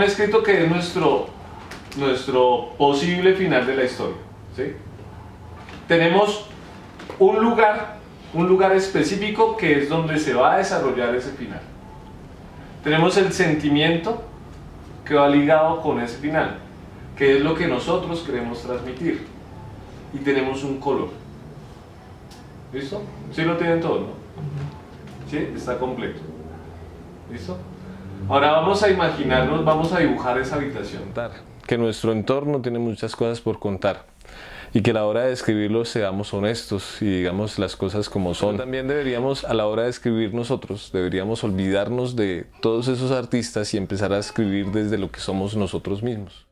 escrito que es nuestro posible final de la historia, ¿sí? Tenemos un lugar específico que es donde se va a desarrollar ese final. Tenemos el sentimiento que va ligado con ese final, que es lo que nosotros queremos transmitir. Y tenemos un color. ¿Listo? ¿Sí lo tienen todos, no? ¿Sí? Está completo. ¿Listo? Ahora vamos a imaginarnos, vamos a dibujar esa habitación. Que nuestro entorno tiene muchas cosas por contar. Y que a la hora de escribirlo seamos honestos y digamos las cosas como son. También deberíamos, a la hora de escribir nosotros, deberíamos olvidarnos de todos esos artistas y empezar a escribir desde lo que somos nosotros mismos.